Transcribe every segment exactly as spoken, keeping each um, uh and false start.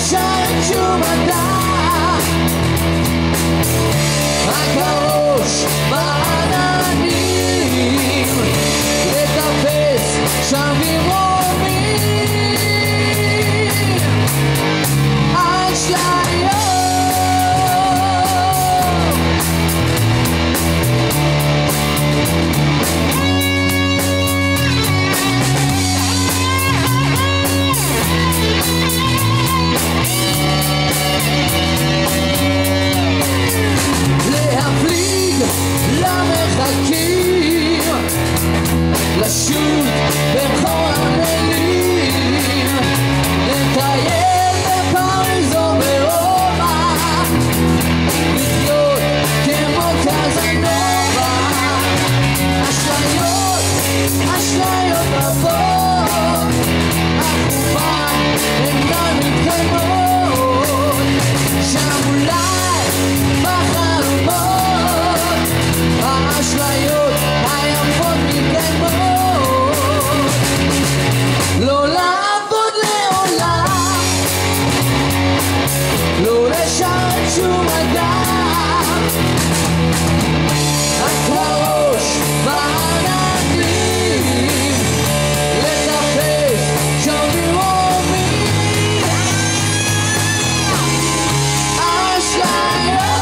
לשרת שום אדם, רק הראש בעננים, לטפס שם ממרומים אשליות. להפליג למרחקים, לשוט בכל הנמלים, לטייל בפריז או ברומא, לחיות כמו קזנובה. אשליות, אשליות רבות, אך רובן אינן מתקיימות. שם אולי בחלומות האשליות היפות מתקיימות. לא לעבוד לעולם, לא לשרת שום אדם, רק הראש בעננים, לטפס שם ממרומים אשליות.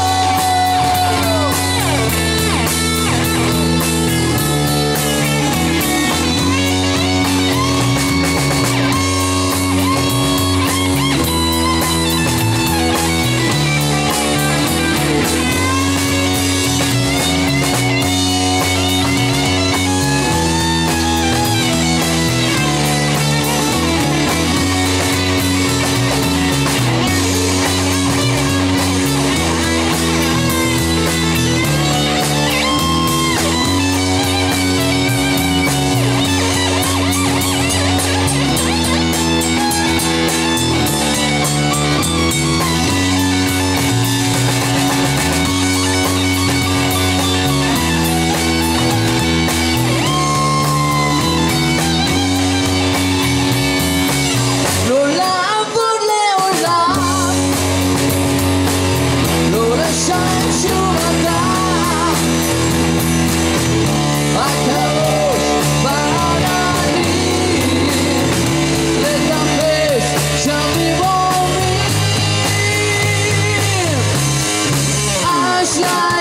Shine.